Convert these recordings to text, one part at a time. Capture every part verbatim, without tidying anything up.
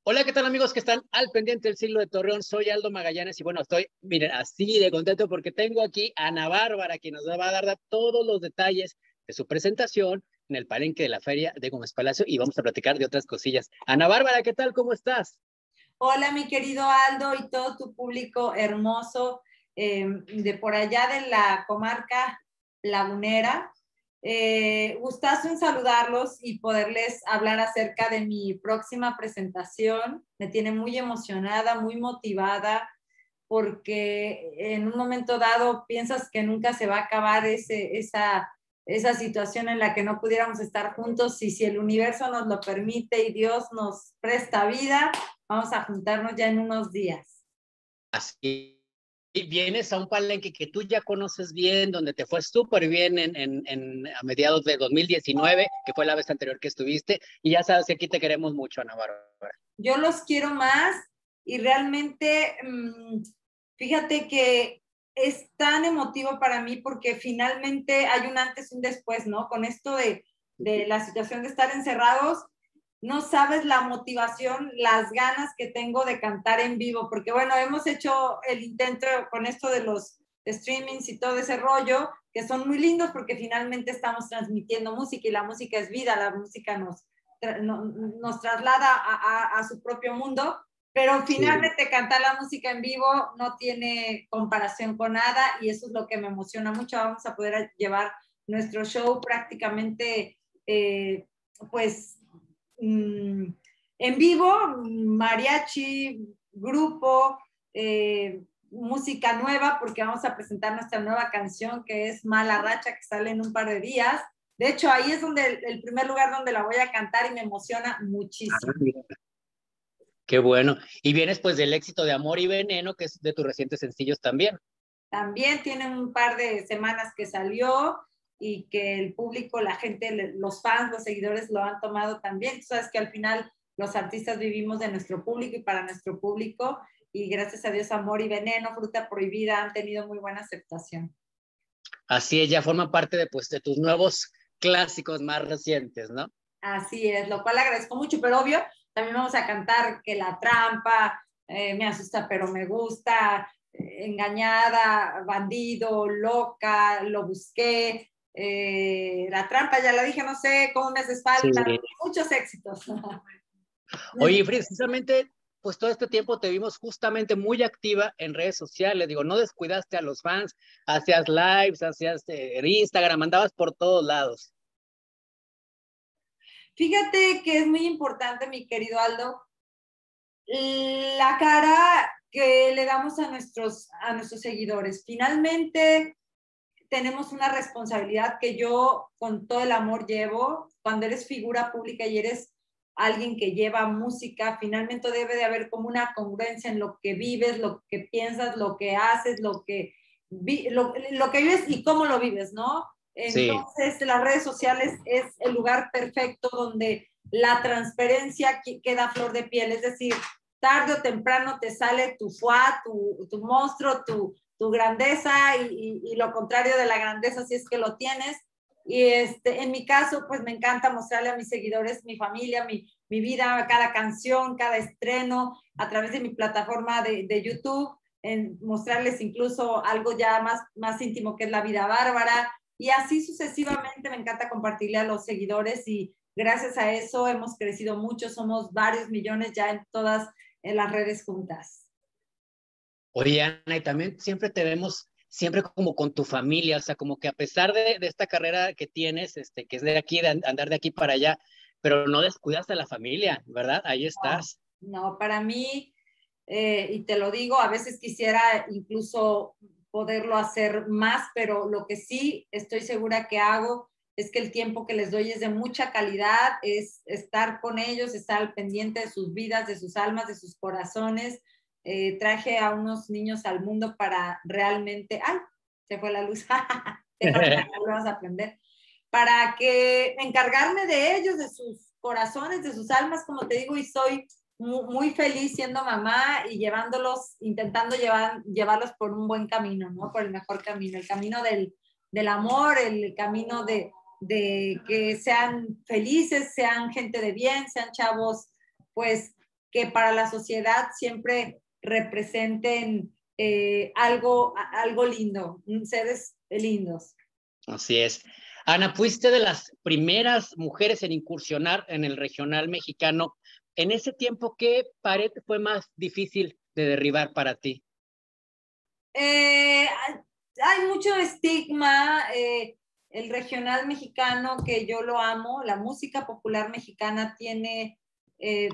Hola, ¿qué tal amigos que están al pendiente del siglo de Torreón? Soy Aldo Magallanes y bueno, estoy, miren, así de contento porque tengo aquí a Ana Bárbara, que nos va a dar todos los detalles de su presentación en el palenque de la Feria de Gómez Palacio y vamos a platicar de otras cosillas. Ana Bárbara, ¿qué tal? ¿Cómo estás? Hola, mi querido Aldo y todo tu público hermoso eh, de por allá de la comarca lagunera. Eh, gustazo en saludarlos y poderles hablar acerca de mi próxima presentación. Me tiene muy emocionada, muy motivada, porque en un momento dado piensas que nunca se va a acabar ese, esa, esa situación en la que no pudiéramos estar juntos, y si el universo nos lo permite y Dios nos presta vida, vamos a juntarnos ya en unos días. Así. Y vienes a un palenque que tú ya conoces bien, donde te fue súper bien en, en, en, a mediados de dos mil diecinueve, que fue la vez anterior que estuviste, y ya sabes que aquí te queremos mucho, Ana Bárbara. Yo los quiero más y realmente, mmm, fíjate que es tan emotivo para mí porque finalmente hay un antes y un después, ¿no? Con esto de, de la situación de estar encerrados, no sabes la motivación, las ganas que tengo de cantar en vivo, porque bueno, hemos hecho el intento con esto de los streamings y todo ese rollo, que son muy lindos porque finalmente estamos transmitiendo música y la música es vida, la música nos, nos traslada a, a, a su propio mundo, pero finalmente sí, cantar la música en vivo no tiene comparación con nada y eso es lo que me emociona mucho. Vamos a poder llevar nuestro show prácticamente, eh, pues, mmm, en vivo, mariachi, grupo, eh, música nueva, porque vamos a presentar nuestra nueva canción que es Mala Racha, que sale en un par de días. De hecho, ahí es donde el, el primer lugar donde la voy a cantar y me emociona muchísimo. Ah, qué bueno. Y vienes pues del éxito de Amor y Veneno, que es de tus recientes sencillos también. También tiene un par de semanas que salió y que el público, la gente, los fans, los seguidores lo han tomado también. Tú sabes que al final los artistas vivimos de nuestro público y para nuestro público, y gracias a Dios Amor y Veneno, Fruta Prohibida han tenido muy buena aceptación. Así es, ya forma parte de, pues, de tus nuevos clásicos más recientes, ¿no? Así es, lo cual agradezco mucho, pero obvio, también vamos a cantar que La Trampa, eh, Me asusta pero me gusta, eh, Engañada, Bandido, Loca, Lo busqué, eh, La Trampa, ya la dije, no sé, Cómo me haces falta, Sí. muchos éxitos. Oye, precisamente, pues todo este tiempo te vimos justamente muy activa en redes sociales. Digo, no descuidaste a los fans, hacías lives, hacías eh, Instagram, andabas por todos lados. Fíjate que es muy importante, mi querido Aldo, la cara que le damos a nuestros, a nuestros seguidores. Finalmente, tenemos una responsabilidad que yo con todo el amor llevo. Cuando eres figura pública y eres alguien que lleva música, finalmente debe de haber como una congruencia en lo que vives, lo que piensas, lo que haces, lo que, vi, lo, lo que vives y cómo lo vives, ¿no? Sí. Entonces, las redes sociales es el lugar perfecto donde la transparencia queda a flor de piel, es decir, tarde o temprano te sale tu fuá, tu, tu monstruo, tu, tu grandeza y, y, y, lo contrario de la grandeza si es que lo tienes. Y este, en mi caso, pues me encanta mostrarle a mis seguidores mi familia, mi, mi vida, cada canción, cada estreno, a través de mi plataforma de, de YouTube, en mostrarles incluso algo ya más, más íntimo que es la vida bárbara. Y así sucesivamente me encanta compartirle a los seguidores y gracias a eso hemos crecido mucho, somos varios millones ya en todas en las redes juntas. Oye, Ana, y también siempre te vemos, siempre como con tu familia, o sea, como que a pesar de, de esta carrera que tienes, este, que es de aquí, de andar de aquí para allá, pero no descuidas a la familia, ¿verdad? Ahí No, estás. no para mí, eh, y te lo digo, a veces quisiera incluso poderlo hacer más, pero lo que sí estoy segura que hago es que el tiempo que les doy es de mucha calidad, es estar con ellos, estar al pendiente de sus vidas, de sus almas, de sus corazones. Eh, traje a unos niños al mundo para realmente, ¡ay! Se fue la luz, déjame vamos a aprender, para que encargarme de ellos, de sus corazones, de sus almas, como te digo, y soy muy, muy feliz siendo mamá y llevándolos, intentando llevar, llevarlos por un buen camino, ¿no? Por el mejor camino, el camino del, del amor, el camino de, de que sean felices, sean gente de bien, sean chavos, pues, que para la sociedad siempre representen eh, algo, algo lindo, seres lindos. Así es. Ana, fuiste de las primeras mujeres en incursionar en el regional mexicano. En ese tiempo, ¿qué pared fue más difícil de derribar para ti? Eh, hay mucho estigma. Eh, el regional mexicano, que yo lo amo, la música popular mexicana tiene eh,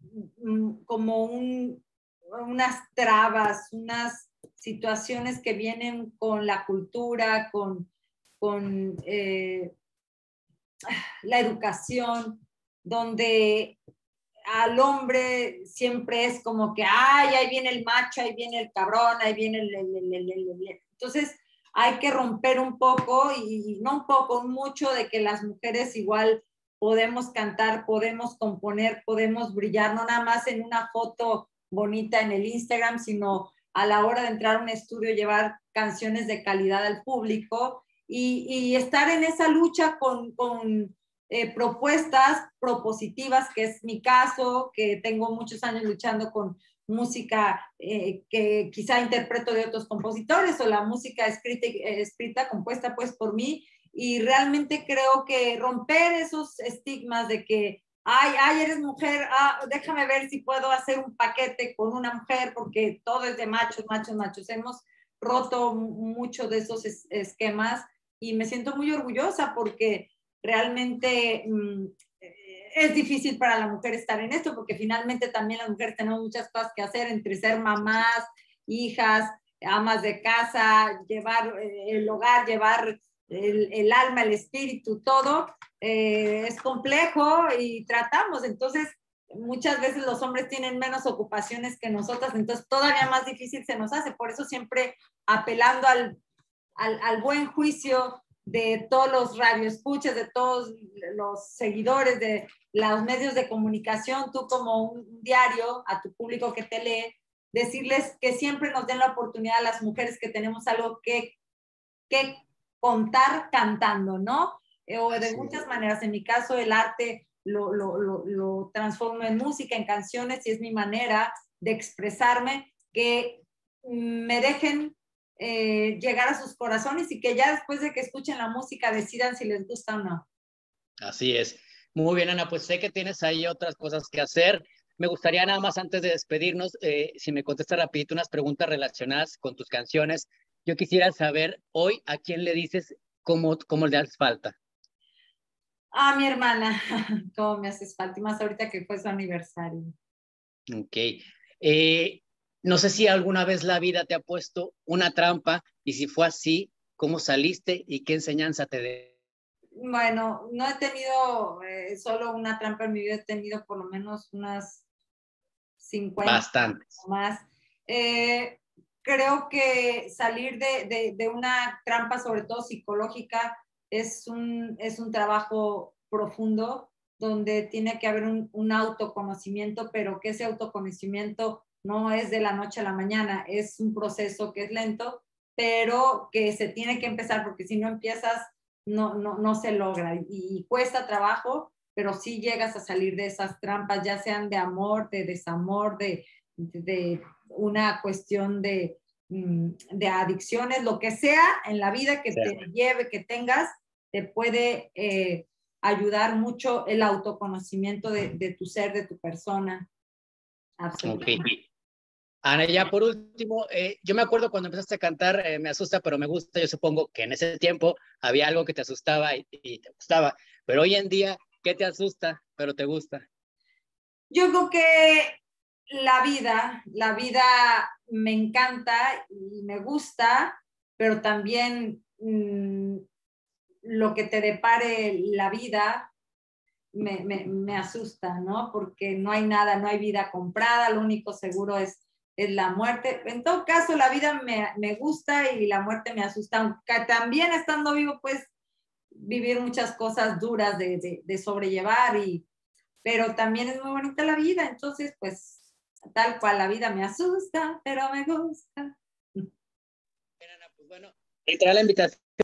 como un, unas trabas, unas situaciones que vienen con la cultura, con, con eh, la educación, donde al hombre siempre es como que, ay, ahí viene el macho, ahí viene el cabrón, ahí viene el... el, el, el, el, el. Entonces hay que romper un poco, y no un poco, mucho, de que las mujeres igual podemos cantar, podemos componer, podemos brillar, no nada más en una foto bonita en el Instagram, sino a la hora de entrar a un estudio, llevar canciones de calidad al público y, y estar en esa lucha con... con Eh, propuestas propositivas, que es mi caso, que tengo muchos años luchando con música eh, que quizá interpreto de otros compositores, o la música escrita, eh, escrita, compuesta pues por mí, y realmente creo que romper esos estigmas de que, ay, ay, eres mujer, ah, déjame ver si puedo hacer un paquete con una mujer, porque todo es de machos, machos, machos. Hemos roto mucho de esos es esquemas, y me siento muy orgullosa porque realmente mmm, es difícil para la mujer estar en esto, porque finalmente también las mujeres tenemos muchas cosas que hacer, entre ser mamás, hijas, amas de casa, llevar eh, el hogar, llevar el, el alma, el espíritu, todo. Eh, es complejo y tratamos. Entonces, muchas veces los hombres tienen menos ocupaciones que nosotras, entonces todavía más difícil se nos hace. Por eso siempre apelando al, al, al buen juicio de todos los radioescuchas, de todos los seguidores de los medios de comunicación, tú como un diario, a tu público que te lee, decirles que siempre nos den la oportunidad a las mujeres que tenemos algo que, que contar cantando, ¿no? Eh, o de muchas maneras. En mi caso, el arte lo, lo, lo, lo transformo en música, en canciones, y es mi manera de expresarme, que me dejen Eh, llegar a sus corazones, y que ya después de que escuchen la música decidan si les gusta o no. Así es. Muy bien, Ana, pues sé que tienes ahí otras cosas que hacer. Me gustaría nada más, antes de despedirnos, eh, si me contestas rapidito unas preguntas relacionadas con tus canciones. Yo quisiera saber hoy a quién le dices cómo, cómo le haces falta. A mi hermana, cómo me haces falta, y más ahorita que fue su aniversario. Ok. Eh, no sé si alguna vez la vida te ha puesto una trampa, y si fue así, ¿cómo saliste y qué enseñanza te dejó? Bueno, no he tenido eh, solo una trampa en mi vida, he tenido por lo menos unas cincuenta Bastantes. o más. Eh, creo que salir de, de, de una trampa, sobre todo psicológica, es un, es un trabajo profundo, donde tiene que haber un, un autoconocimiento, pero que ese autoconocimiento no es de la noche a la mañana, es un proceso que es lento, pero que se tiene que empezar, porque si no empiezas, no, no, no se logra, y, y cuesta trabajo, pero sí llegas a salir de esas trampas, ya sean de amor, de desamor, de, de, de una cuestión de, de adicciones, lo que sea en la vida que sí. te lleve, que tengas, te puede eh, ayudar mucho el autoconocimiento de, de tu ser, de tu persona. Absolutamente. Okay. Ana, ya por último, eh, yo me acuerdo cuando empezaste a cantar, eh, Me asusta, pero me gusta. Yo supongo que en ese tiempo había algo que te asustaba y, y te gustaba, pero hoy en día, ¿qué te asusta, pero te gusta? Yo creo que la vida, la vida me encanta y me gusta, pero también mmm, lo que te depare la vida me, me, me asusta, ¿no? Porque no hay nada, no hay vida comprada, lo único seguro es, es la muerte. En todo caso, la vida me, me gusta y la muerte me asusta, aunque también estando vivo, pues, vivir muchas cosas duras de, de, de sobrellevar, y, pero también es muy bonita la vida. Entonces, pues, tal cual, la vida me asusta, pero me gusta. Pues bueno, reiterar la invitación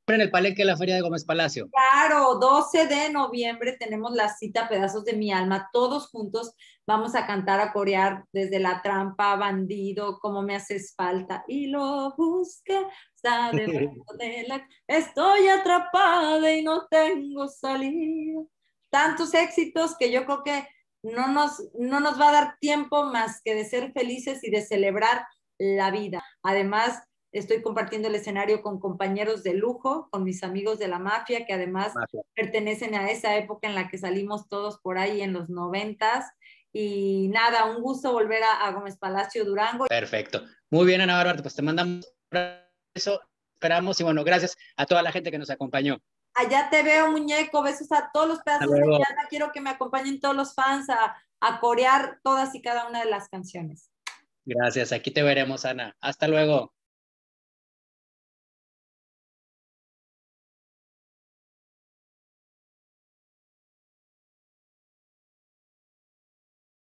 en el Palenque de la Feria de Gómez Palacio. Claro, doce de noviembre tenemos la cita Pedazos de mi alma, todos juntos vamos a cantar, a corear desde La Trampa, Bandido, Cómo me haces falta, y lo busqué, está debajo de la... Estoy atrapada y no tengo salida. Tantos éxitos que yo creo que no nos, no nos va a dar tiempo más que de ser felices y de celebrar la vida. Además, estoy compartiendo el escenario con compañeros de lujo, con mis amigos de la mafia, que además mafia. pertenecen a esa época en la que salimos todos por ahí en los noventas. Y nada, un gusto volver a, a Gómez Palacio, Durango. Perfecto. Muy bien, Ana Bárbara, pues te mandamos eso, esperamos y bueno, gracias a toda la gente que nos acompañó. Allá te veo, muñeco, besos a todos los pedazos de mi alma, quiero que me acompañen todos los fans a, a corear todas y cada una de las canciones. Gracias, aquí te veremos, Ana. Hasta luego.